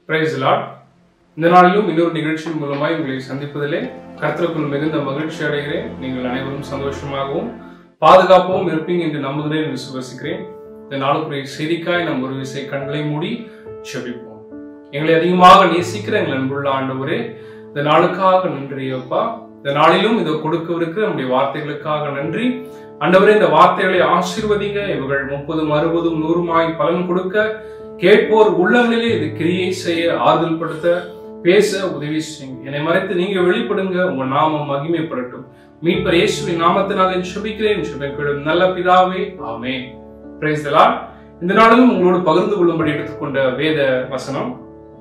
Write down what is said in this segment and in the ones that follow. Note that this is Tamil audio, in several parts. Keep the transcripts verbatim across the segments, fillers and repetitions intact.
Praise the Lord. இந்த நாளிலும் இன்னொரு நிகழ்ச்சியின் மூலமாய் உங்களை சந்திப்பதிலே கர்த்தருக்குள் மிகுந்த மகிழ்ச்சி அடைகிறேன். நீங்கள் அனைவரும் சந்தோஷமாகவும் பாதுகாப்பாகவும் இருப்பீங்க என்று நம்புகிறேன், விசுவசிக்கிறேன். இந்த நாளுக்குரிய செய்திக்காய் நாம் ஒரு விசை கண்களை மூடி செபிப்போம். எங்களை அதிகமாக நேசிக்கிற எங்கள் அன்புள்ள ஆண்டவரே, இந்த நாளுக்காக நன்றி அப்பா. இந்த நாளிலும் இதை கொடுக்கவிருக்கிற நம்முடைய வார்த்தைகளுக்காக நன்றி ஆண்டவரே. இந்த வார்த்தைகளை ஆசீர்வதிங்க. இவர்கள் முப்பதும் அறுபதும் நூறுமாய் பலன் கொடுக்க, கேட்போர் உள்ளங்களிலே இது கிரியை செய்ய, ஆறுதல் படுத்த, பேச உதவி செய்யுங்க. என்னை மறைத்து நீங்க வெளிப்படுங்க. உங்க நாமம் மகிமைப்படட்டும். மீட்பர் இயேசுவின் நாமத்தினாலே ஜெபிக்கிறேன், ஜெபிக்கிறேன் நல்ல பிதாவே, ஆமென். Praise the Lord. இந்த நாளிலும் உங்களோடு பகிர்ந்து கொள்ளும்படி எடுத்துக்கொண்ட வேத வசனம்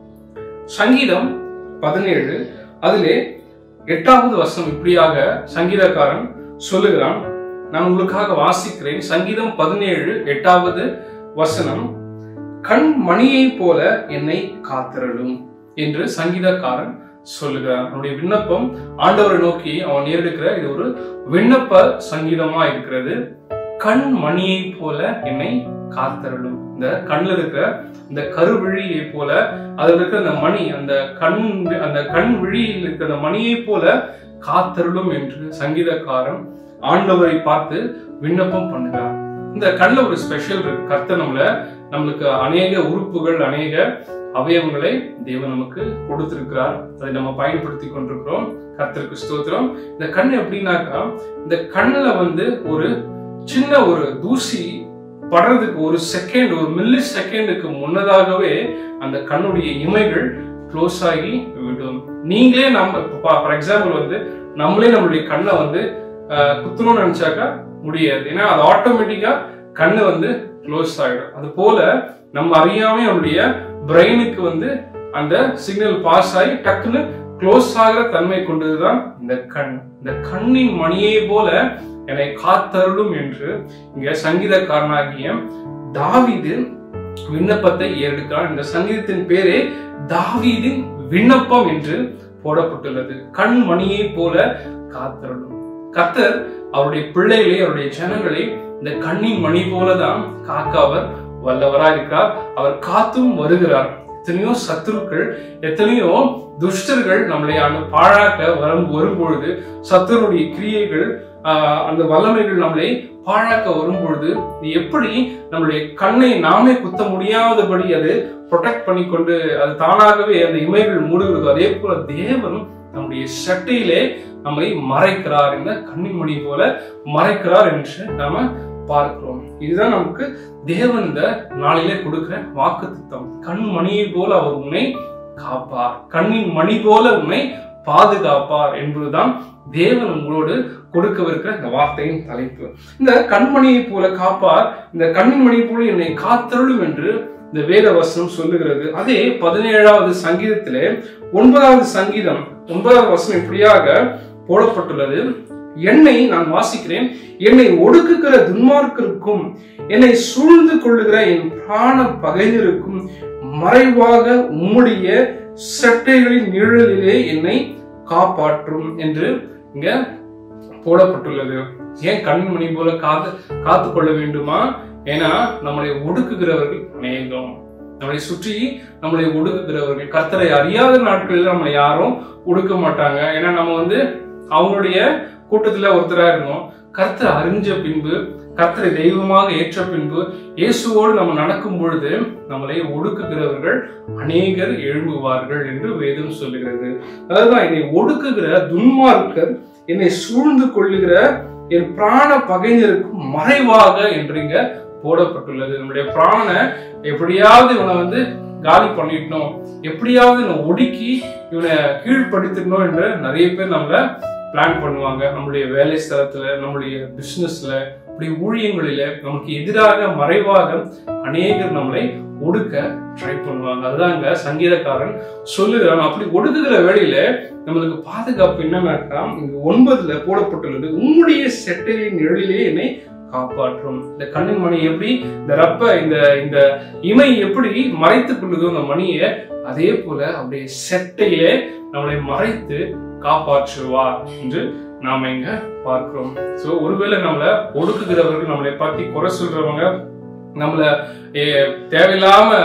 சங்கீதம் பதினேழு. அதிலே எட்டாவது வசனம் இப்படியாக சங்கீதக்காரன் சொல்லுகிறான். நான் உங்களுக்காக வாசிக்கிறேன். சங்கீதம் பதினேழு எட்டாவது வசனம், கண் மணியை போல என்னை காத்திரலும் என்று சங்கீதக்காரன் சொல்லுகிறான். அவனுடைய விண்ணப்பம் ஆண்டவரை நோக்கி அவன் ஏறெடுக்கிற இது ஒரு விண்ணப்ப சங்கீதமா இருக்கிறது. கண் மணியை போல என்னை காத்திரலும். இந்த கண்ணில் இருக்கிற இந்த கருவிழியை போல அதுல இருக்கிற அந்த மணி, அந்த கண் அந்த கண் விழியில் இருக்கிற அந்த மணியை போல காத்திரலும் என்று சங்கீதக்காரன் ஆண்டவரை பார்த்து விண்ணப்பம் பண்ணுகிறார். இந்த கண்ணில் ஒரு ஸ்பெஷல் இருக்கு. கர்த்தர் நம்மள நம்மளுக்கு அநேக உறுப்புகள், அநேக அவயவங்களை தேவன் நமக்கு கொடுத்திருக்கிறார். அதை நம்ம பயன்படுத்தி கொண்டிருக்கிறோம். கர்த்தருக்கு ஸ்தோத்திரம். இந்த கண் எப்படின்னாக்கா, இந்த கண்ணுல வந்து ஒரு சின்ன ஒரு தூசி படுறதுக்கு ஒரு செகண்ட், ஒரு மில்லி செகண்டுக்கு முன்னதாகவே அந்த கண்ணுடைய இமைகள் க்ளோஸ் ஆகி விடும். நீங்களே நம்ம ஃபார் எக்ஸாம்பிள் வந்து நம்மளே நம்மளுடைய கண்ணை வந்து குத்தணும்னு நினைச்சாக்கா முடியாது. ஏன்னா அது ஆட்டோமேட்டிக்கா கண்ணு வந்து க்ளோஸ் ஆகிடும். அது போல நம்ம அறியாம நம்முடைய பிரெயினுக்கு வந்து அந்த சிக்னல் பாஸ் ஆகி டக்குன்னு க்ளோஸ் ஆகிற தன்மை கொண்டதுதான் இந்த கண். இந்த கண்ணின் மணியை போல என்னை காத்தருளும் என்று இங்க சங்கீதக்காரனாகிய தாவீது விண்ணப்பத்தை ஏறெடுக்கிறான். இந்த சங்கீதத்தின் பேரே தாவீதின் விண்ணப்பம் என்று போடப்பட்டுள்ளது. கண் மணியை போல காத்தருளும். கர்த்தர் அவருடைய பிள்ளைகளை, அவருடைய ஜனங்களை இந்த கண்ணின் மணி போலதான் காக்க அவர் வல்லவரா இருக்கிறார். அவர் காத்தும் வருகிறார். எத்தனையோ சத்துருக்கள், எத்தனையோ துஷ்டர்கள் நம்மளை பாழாக்க வரும் வரும்பொழுது, சத்துருடைய கிரியைகள், ஆஹ் அந்த வல்லமைகள் நம்மளை பாழாக்க வரும்பொழுது எப்படி நம்மளுடைய கண்ணை நாமே குத்த முடியாதபடி அது ப்ரொடெக்ட் பண்ணி கொண்டு அது தானாகவே அந்த இமைகள் மூடுகிறது. அதே போல தேவன் நம்முடைய சட்டையிலே நம்மை மறைக்கிறார். இந்த கண்ணின் மணி போல மறைக்கிறார் என்று நாம பார்க்கிறோம். இதுதான் நமக்கு தேவன் இந்த நாளிலே கொடுக்கிற வாக்குத்தத்தம். கண் மணியை போல அவர் உன்னை காப்பார், கண்ணின் மணி போல உன்னை பாதுகாப்பார் என்பதுதான் தேவன் உங்களோடு கொடுக்கவிருக்கிற இந்த வார்த்தையின் தலைப்பு. இந்த கண்மணியை போல காப்பார், இந்த கண்ணின் மணி போல என்னை காத்தருளும் என்று இந்த வேத வசனம் சொல்லுகிறது. அதே பதினேழாவது சங்கீதத்திலே ஒன்பதாவது சங்கீதம் ஒன்பதாவது வசனம் இப்படியாக போடப்பட்டுள்ளது. என்னை நான் வாசிக்கிறேன். என்னை ஒடுக்குகிற துன்மார்க்கருக்கும் என்னை சூழ்ந்து கொள்ளுகிற என் பிராண பகைஞருக்கும் மறைவாக உம்முடைய சட்டைகளின் நிழலிலே என்னை காப்பாற்றும் என்று இங்க போடப்பட்டுள்ளது. ஏன் கண்ணின் மணி போல காத்து காத்து கொள்ள வேண்டுமா? ஏன்னா நம்மளை ஒடுக்குகிறவர்கள் அநேகம், நம்மளை சுற்றி நம்மளை ஒடுக்குகிறவர்கள். கர்த்தரை அறியாத நாட்களில் நம்மளை யாரும் ஒடுக்க மாட்டாங்க. ஏன்னா நம்ம வந்து அவங்களுடைய கூட்டத்துல ஒருத்தரா இருந்தோம். கர்த்தரை அறிஞ்ச பின்பு, கர்த்தரை தெய்வமாக ஏற்ற பின்பு, இயேசுவோடு நம்ம நடக்கும் பொழுது நம்மளை ஒடுக்குகிறவர்கள் அநேகர் எழும்புவார்கள் என்று வேதம் சொல்லுகிறது. அதுதான் என்னை ஒடுக்குகிற துன்மார்க்கர் என்னை சூழ்ந்து கொள்ளுகிற என் பிராண பகைஞருக்கு மறைவாக என்று இங்க போடப்பட்டுள்ளது. நம்முடைய பிராண எப்படியாவது இவனை வந்து காலி பண்ணிடணும், எப்படியாவது இவனை ஒடுக்கி இவனை கீழ்படுத்திடணும் என்று நிறைய பேர் நம்மள பிளான் பண்ணுவாங்க. நம்மளுடைய வேலை ஸ்தலத்துல, நம்மளுடைய பிசினஸ்ல, இப்படி ஊழியங்களில நமக்கு எதிராக மறைவாக அநேகர் நம்மளை ஒடுக்க ட்ரை பண்ணுவாங்க. அதுதாங்க சங்கீதக்காரன் சொல்லுகிறான். அப்படி ஒடுக்குகிற வேளையில நம்மளுக்கு பாதுகாப்பு என்னன்னாக்கா, இங்க ஒன்பதுல போடப்பட்டுள்ளது, உம்முடைய செட்டையின் நிழலிலே என்னை காப்பாற்றும். இந்த கண்ணின் மணி எப்படி இந்த ரப்ப இந்த இந்த இமை எப்படி மறைத்துக் கொள்ளுதோ அந்த மணியை, அதே போல அவருடைய செட்டையிலே நம்மளை மறைத்து காப்பாற்றுவார் என்று நாம இங்க பார்க்கிறோம். சோ ஒருவேளை நம்மள ஒடுக்குகிறவர்கள், நம்மளை பத்தி குறை சொல்றவங்க, நம்மள தேவையில்லாம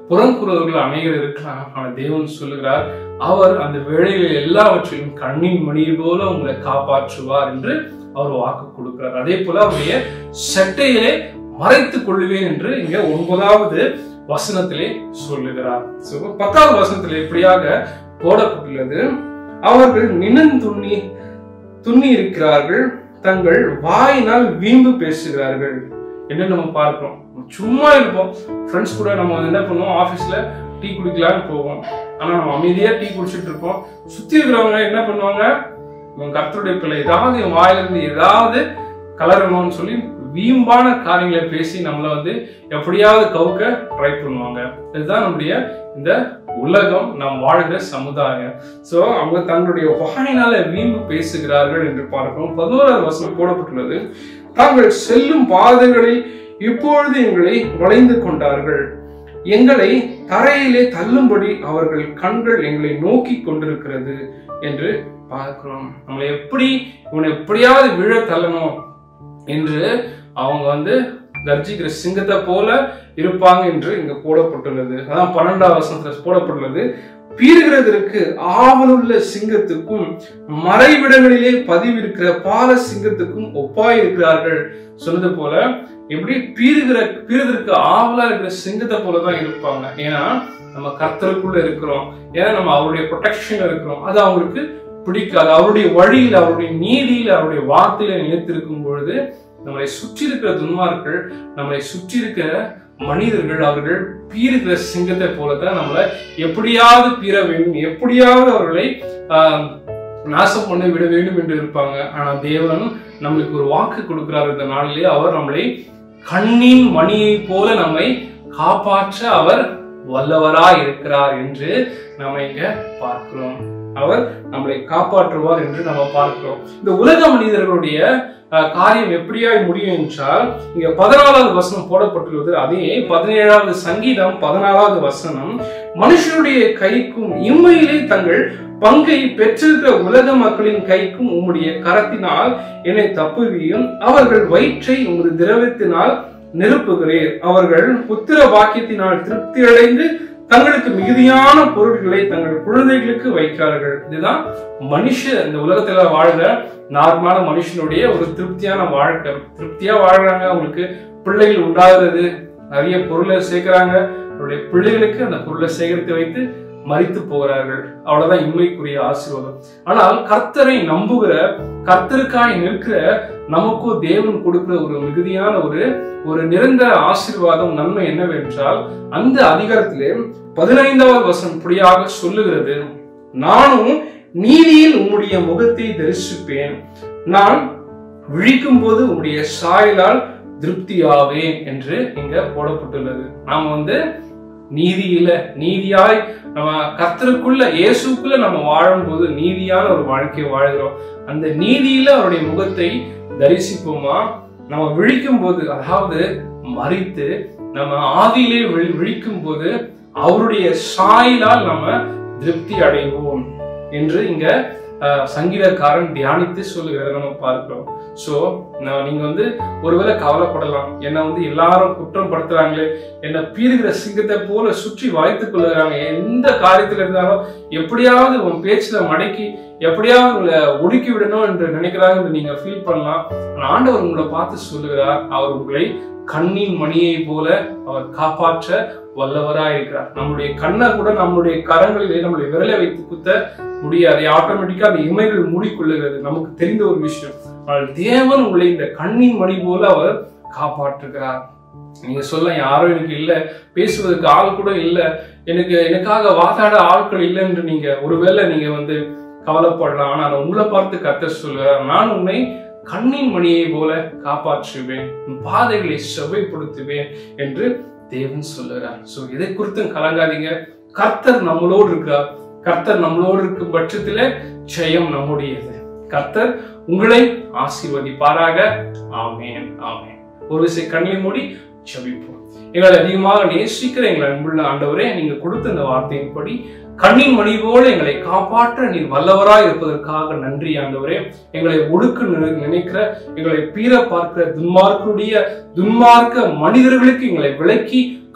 புறங்குறவர்கள் அநேகர் இருக்கலாம். ஆனா தேவன் சொல்லுகிறார், அவர் அந்த வேளைகளில் எல்லாவற்றையும் கண்ணின் மணியை போல உங்களை காப்பாற்றுவார் என்று அவர் வாக்கு கொடுக்கிறார். அதே போல அவருடைய சட்டையிலே மறைத்துக் கொள்ளுவேன் என்று இங்க ஒன்பதாவது வசனத்திலே சொல்லுகிறார். பத்தாவது வசனத்திலே இப்படியாக போடப்பட்டுள்ளது, அவர்கள் நினன் துண்ணி துண்ணி இருக்கிறார்கள், தங்கள் வாயினால் வீம்பு பேசுகிறார்கள் என்று நம்ம பார்க்கிறோம். சும்மா இருப்போம், ஃப்ரெண்ட்ஸ் கூட நம்ம என்ன பண்ணுவோம், ஆபீஸ்ல டீ குடிக்கலான்னு போவோம். ஆனா நம்ம அமைதியா டீ குடிச்சிட்டு இருப்போம். சுத்தி இருக்கிறவங்க என்ன பண்ணுவாங்க, கர்த்தருடைய பிள்ளை ஏதாவது வாயிலிருந்து ஏதாவது கலரணும்னு சொல்லி வீம்பான காரியங்களை பேசி நம்மளை வந்து எப்படியாவது கவுக்க ட்ரை பண்ணுவாங்க. இதுதான் நம்முடைய இந்த உலகம், நாம் வாழ்கிற சமுதாயம். சோ அவங்க தங்களுடைய வாயினால வீம்பு பேசுகிறார்கள் என்று பார்க்கிறோம். பதினோராவது வசனம் போடப்பட்டுள்ளது, தாங்கள் செல்லும் பாதைகளில் இப்பொழுது எங்களை வளைந்து கொண்டார்கள், எங்களை தரையிலே தள்ளும்படி அவர்கள் கண்கள் எங்களை நோக்கி கொண்டிருக்கிறது என்று பார்க்கிறோம். நம்மளை எப்படி இவனை எப்படியாவது விழ தள்ளணும் என்று அவங்க வந்து கர்ஜிக்கிற சிங்கத்தை போல இருப்பாங்க என்று இங்க போடப்பட்டுள்ளது. அதான் பன்னெண்டாவது வசனத்துல போடப்பட்டுள்ளது, பீறுகிறதற்கு ஆவலுள்ள சிங்கத்துக்கும் மறைவிடங்களிலே பதிவிருக்கிற பால சிங்கத்துக்கும் ஒப்பாயிருக்கிறார்கள் சொன்னது போல எப்படி பீறுகிற பீறுவதற்கு ஆவலா இருக்கிற சிங்கத்தை போலதான் இருப்பாங்க. ஏன்னா நம்ம கர்த்தருக்குள்ள இருக்கிறோம், ஏன்னா நம்ம அவருடைய ப்ரொடெக்ஷன் இருக்கிறோம். அது அவங்களுக்கு பிடிக்காது. அவருடைய வழியில், அவருடைய நீதியில், அவருடைய வார்த்தையில நிலைத்திருக்கும் பொழுது நம்மளை சுற்றி இருக்கிற துன்மார்கள், நம்மளை சுற்றி இருக்கிற மனிதர்கள், அவர்கள் பீறுகிற சிங்கத்தை போலதான் நம்மளை எப்படியாவது பீற வேண்டும், எப்படியாவது அவர்களை ஆஹ் நாசம் பண்ண விட வேண்டும் என்று இருப்பாங்க. ஆனா தேவன் நம்மளுக்கு ஒரு வாக்கு கொடுக்கிறார் இந்த நாளிலே, அவர் நம்மளை கண்ணின் மணியை போல நம்மை காப்பாற்ற அவர் வல்லவராய் இருக்கிறார் என்று நம்ம இங்க பார்க்கிறோம். அவர் நம்மளை காப்பாற்றுவார் என்று நம்ம பார்க்கிறோம். இந்த உலக மனிதர்களுடைய காரியம் எப்படியாய் முடியும் என்றால், இங்க பதினாலாவது வசனம் போடப்பட்டுள்ளது. அதே பதினேழாவது சங்கீதம் பதினாலாவது வசனம், மனுஷனுடைய கைக்கும் இம்மையிலே தங்கள் பங்கை பெற்றிருக்கிற உலக மக்களின் கைக்கும் உம்முடைய கரத்தினால் என்னை தப்புவியும், அவர்கள் வயிற்றை உமது திரவத்தினால் நிரப்புகிறேன், அவர்கள் புத்திர வாக்கியத்தினால் திருப்தி அடைந்து தங்களுக்கு மிகுதியான பொருட்களை தங்கள் குழந்தைகளுக்கு வைக்கிறார்கள். இதுதான் மனுஷ இந்த உலகத்துல வாழ்ற நார்மலான மனுஷனுடைய ஒரு திருப்தியான வாழ்க்கை. திருப்தியா வாழ்றாங்க, அவங்களுக்கு பிள்ளைகள் உண்டாகிறது, நிறைய பொருளை சேர்க்கிறாங்க, அவருடைய பிள்ளைகளுக்கு அந்த பொருளை சேகரித்து வைத்து மரித்து போகிறார்கள். அவ்வளவுதான் இன்மைக்குரிய ஆசீர்வாதம். ஆனால் கர்த்தரை நம்புகிற, கர்த்தருக்காய் நிற்கிற நமக்கு தேவன் கொடுக்கிற ஒரு மிகுதியான ஒரு ஒரு நிரந்தர ஆசீர்வாதம், நன்மை என்னவென்றால், அந்த அதிகாரத்திலே பதினைந்தாவது வசனம் இப்படியாக சொல்லுகிறது, நானும் நீதியில் உம்முடைய முகத்தை தரிசிப்பேன், நான் விழிக்கும் போது உம்முடைய சாயலால் திருப்தியாவேன் என்று இங்க போடப்பட்டுள்ளது. நாம வந்து நீதியில நீதியாய் நம்ம கர்த்தருக்குள்ள இயேசுக்குள்ள நம்ம வாழும் போது நீதியான ஒரு வாழ்க்கையை வாழ்கிறோம். அந்த நீதியில அவருடைய முகத்தை தரிசிப்போமா? நம்ம விழிக்கும் போது, அதாவது மரித்து நம்ம ஆதியிலே விழிக்கும் போது அவருடைய சாயலால் நம்ம திருப்தி அடைவோம் என்று இங்க சங்கீதக்காரன் தியானித்து சொல்லுகிறத நம்ம பார்க்கிறோம். சோ நீங்க வந்து ஒருவேளை கவலைப்படலாம், என்ன வந்து எல்லாரும் குற்றம் படுத்துறாங்களே, என்ன பீறுகிற சிங்கத்தை போல சுற்றி வாய்த்துக் கொள்ளுகிறாங்க, எந்த காரியத்துல இருந்தாலும் எப்படியாவது உன் பேச்சுல மடக்கி எப்படியாவது உங்களை ஒடுக்கி விடணும் என்று நினைக்கிறாங்க என்று நீங்க ஃபீல் பண்ணலாம். ஆண்டவர் உங்களை பார்த்து சொல்லுகிறார், அவர் உங்களை கண்ணின் மணியை போல அவர் காப்பாற்ற வல்லவராய் இருக்கிறார். நம்முடைய கண்ணை கூட நம்முடைய கரங்களிலே நம்முடைய விரலை வைத்து குத்த முடியாது, ஆட்டோமேட்டிக்கா அந்த இமைகள் மூடிக்கொள்ளுகிறது, நமக்கு தெரிந்த ஒரு விஷயம். ஆனால் தேவன் உங்களை இந்த கண்ணின் மணி போல அவர் காப்பாற்றுகிறார். நீங்க சொல்ல, யாரும் எனக்கு இல்ல, பேசுவதற்கு ஆள் கூட இல்ல, எனக்கு எனக்காக வாதாட ஆட்கள் இல்லை என்று நீங்க ஒருவேளை நீங்க வந்து கவலைப்படலாம். ஆனால் உங்களை பார்த்து கர்த்தர் சொல்லுகிறார், நான் உன்னை கண்ணின் மணியை போல காப்பாற்றுவேன், உன் பாதைகளை செவ்வைப்படுத்துவேன் என்று தேவன் சொல்லுகிறார். சோ இதை குறித்தும் கலங்காதீங்க, கர்த்தர் நம்மளோடு இருக்கிறார். கர்த்தர் நம்மளோடு இருக்கும் பட்சத்திலே ஜெயம் நம்முடையது. கர்த்தர் உங்களை ஆசீர்வதிப்பாராக. ஆமென், ஆமென். ஒரு விசை கண்ணை மூடி ஜெபிப்போம். எங்களை அதிகமாக நேசிக்கிற எங்களை அன்புள்ள ஆண்டவரே, நீங்க கொடுத்த இந்த வார்த்தையின்படி கண்ணின் மணி போல எங்களை காப்பாற்ற நீர் வல்லவராய் இருப்பதற்காக நன்றி ஆண்டவரே. எங்களை ஒடுக்க நினைக்கிற, எங்களை பீற பார்க்கிற துன்மார்க்குடைய துன்மார்க்க மனிதர்களுக்கு எங்களை விலக்கி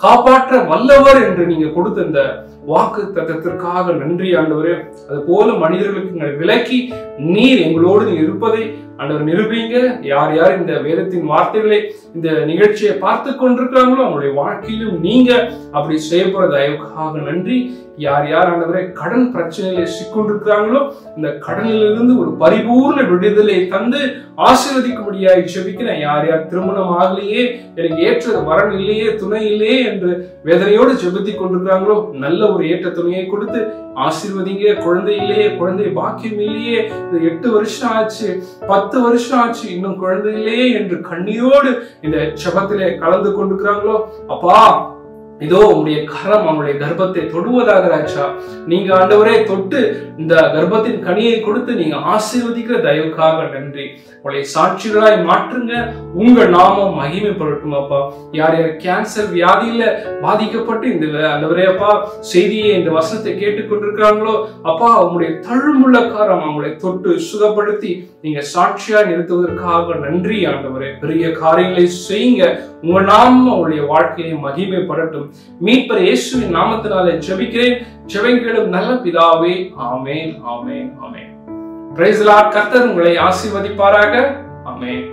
காப்பாற்ற வல்லவர் என்று நீங்க கொடுத்த இந்த வாக்கு தத்தத்திற்காக நன்றி ஆண்டவரே. அது போல மனிதர்களுக்கு எங்களை விலக்கி நீர் எங்களோடு நீ இருப்பதை ஆண்டவர் நிரூபிங்க. யார் யார் இந்த வேதத்தின் வார்த்தைகளை இந்த நிகழ்ச்சியை பார்த்து கொண்டிருக்கிறாங்களோ அவங்களுடைய வாழ்க்கையிலும் நீங்க அப்படி செய்யப்படுற தயவுக்காக நன்றி. யார் யார் ஆண்டவரே கடன் பிரச்சனையில சிக்கொண்டிருக்கிறாங்களோ இந்த கடனிலிருந்து ஒரு பரிபூர்ண விடுதலை தந்து ஆசீர்வதிக்கும்படியாய் ஜெபிக்கிறேன். யார் யார் திருமணம் ஆகலையே, எனக்கு ஏற்ற வரன் இல்லையே, துணை இல்லையே என்று வேதனையோடு ஜெபித்துக் கொண்டிருக்கிறாங்களோ நல்ல ஒரு ஏற்ற துணையை கொடுத்து ஆசீர்வதிங்க. குழந்தை இல்லையே, குழந்தை பாக்கியம் இல்லையே, இது எட்டு வருஷம் ஆச்சு, பத்து வருஷம் ஆச்சு, இன்னும் குழந்தை இல்லையே என்று கண்ணீரோடு இந்த ஜெபத்திலே கலந்து கொண்டிருக்கிறாங்களோ அப்பா இதோ உங்களுடைய கரம் அவங்களுடைய கர்ப்பத்தை தொடுவதாக ராஜா. நீங்க ஆண்டவரே தொட்டு இந்த கர்ப்பத்தின் கனியை கொடுத்து நீங்க ஆசீர்வதிக்கிற தயவுக்காக நன்றி. உங்களை சாட்சிகளாய் மாற்றுங்க. உங்க நாமம் மகிமைப்படட்டும் அப்பா. யார் யார் கேன்சர் வியாதியில பாதிக்கப்பட்டு இந்த ஆண்டவரே அப்பா செய்தியை இந்த வசனத்தை கேட்டுக்கொண்டிருக்கிறாங்களோ அப்பா உங்களுடைய தழும்புள்ள காரம் அவங்களை தொட்டு சுகப்படுத்தி நீங்க சாட்சியா நிறுத்துவதற்காக நன்றி ஆண்டவரே. பெரிய காரியங்களை செய்யுங்க. உங்க நாமம் அவங்களுடைய வாழ்க்கையை மகிமைப்படட்டும். மீட்பர் இயேசுவின் நாமத்தினாலே ஜெபிக்கிறேன். ஜெபங்களும் நல்ல பிதாவே. ஆமென், ஆமென், ஆமென். Praise the lord. கர்த்தர் உங்களை ஆசீர்வதிப்பாராக. ஆமென்.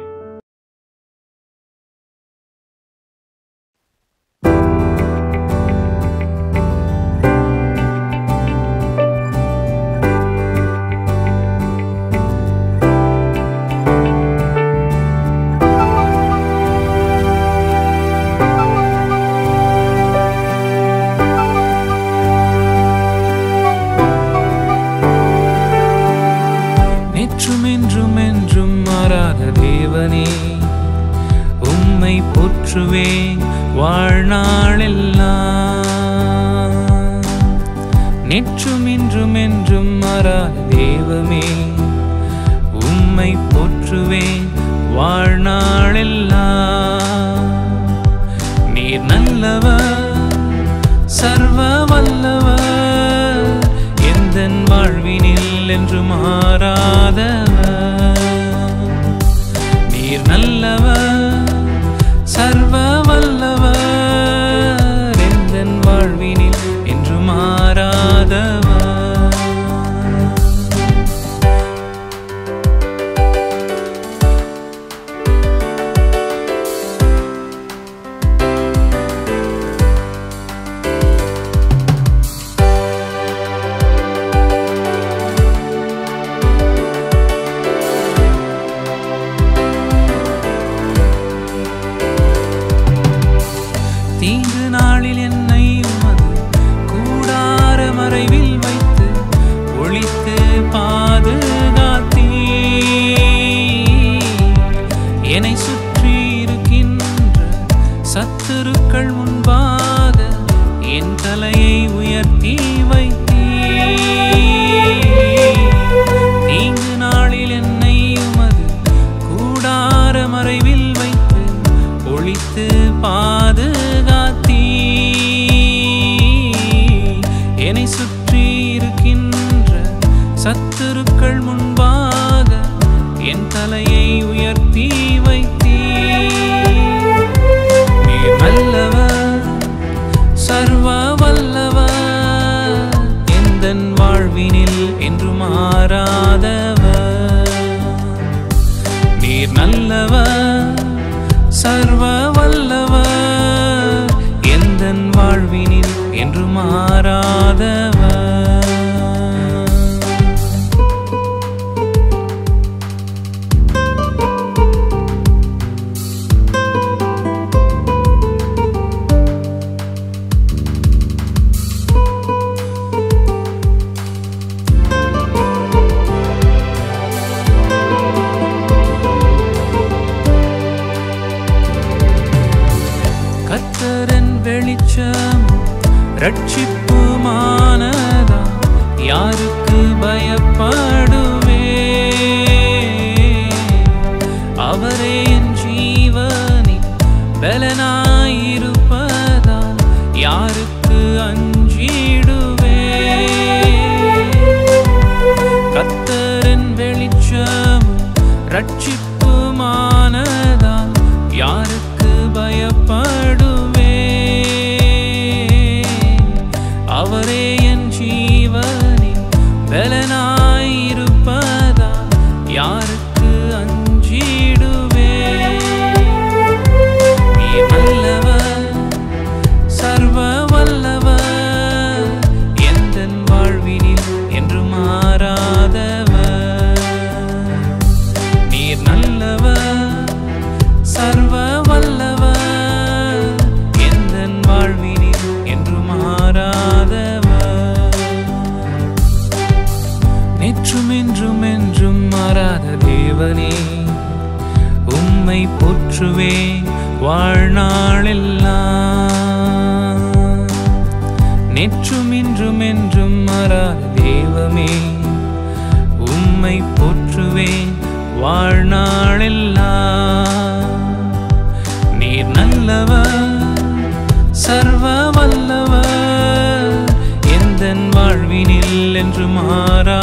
உம்மை போற்றுவேன் வாழ்நாளெல்லாம். நேற்றும் இன்றும் என்றும் மாறாத தேவமே உம்மை போற்றுவேன் வாழ்நாளெல்லாம். நீர் நல்லவர், சர்வ வல்லவர், எந்தன் வாழ்வினில் என்று மாறாதவர். நீர் நல்லவர், சர்வ வல்லவர், எந்தன் வாழ்வினில் என்று மாறாதவர். தீங்கு நாளில் என்னை உமது கூடார மறைவில் வைத்து ஒளித்து பாதுகாத்தீ. என்னை சுற்றி இருக்கின்ற சத்துருக்கள் முன்பாக என் தலையை உயர்த்தி வைத்தீ. தீங்கு நாளில் என்னை உமது கூடார மறைவில் வைத்து ஒளித்து பாதுகாத்தீ. என்னை சுற்றி இருக்கின்ற சத்துருக்கள் முன்பாக என் தலையை உயர்த்தி வைத்தீ. நீர் நல்லவர், சர்வ வல்லவர், எந்தன் வாழ்வினில் என்று மாறாதவர். நீர் நல்லவர், சர்வ வல்லவர், எந்தன் வாழ்வினில் என்று மாறாதவர். கர்த்தரின் வெளிச்சம் ரட்சிப்புமானதா, யாருக்கு பயப்படுவே? அவரே என் ஜீவனின் பலனாயிருப்பதால் யாருக்கு அஞ்சிடுவே? கர்த்தரின் வெளிச்சம் ரட்சிப்புமானதால் யாருக்கு பயப்படுவே? பலனாயிருப்பதா யாருக்கு அஞ்சிடுவே நீர் நல்லவர் சர்வ வல்லவர் எந்தன் வாழ்வினில் என்று மாறாதவர் நீர் நல்லவர் சர்வ வல்லவர் எந்தன் வாழ்வினில் என்று மாறாதவர் நேற்றும் என்றும் என்றும் மாறாத தேவனே உம்மை போற்றுவேன் வாழ்நாளெல்லாம் நேற்றும் இன்றும் என்றும் மாறாத தெய்வமே உம்மை போற்றுவேன் வாழ்நாளெல்லாம் நீர் நல்லவர் சர்வ வல்லவர் எந்தன் வாழ்வினில் என்று மாறா